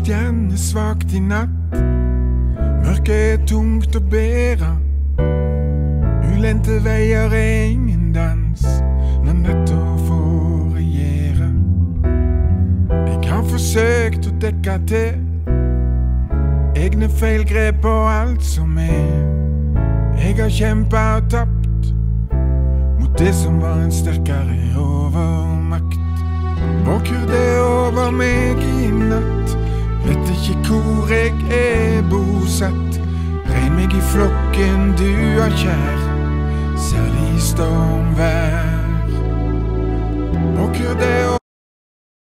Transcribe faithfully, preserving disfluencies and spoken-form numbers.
stjernene svakt i natt. Mørket er tungt å bære. Ulendte veier er ingen dans når natta får regjere. Jeg har forsøkt å dekke til egne feilgrep og alt som er. Jeg har kjempet og tapt mot det som var en sterkere overmakt. Våker det over meg i natt, vet ikke hvor jeg er bosatt. Regn meg i flokken du har kjær, særlig i stormvær.